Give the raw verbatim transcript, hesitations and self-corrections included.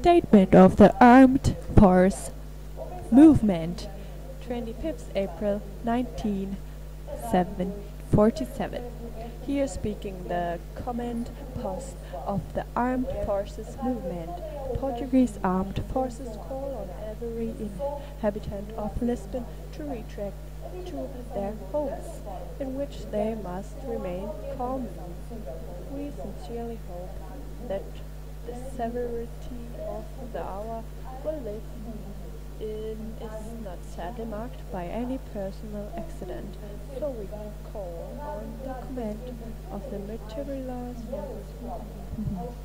Statement of the Armed Force Movement, twenty-fifth April nineteen forty-seven. Here speaking the command post of the Armed Forces Movement. Portuguese Armed Forces call on every inhabitant of Lisbon to retreat to their homes, in which they must remain calm. We sincerely hope that the severity of the hour will live in is not sadly marked by any personal accident, so we call on the command of the materialized forces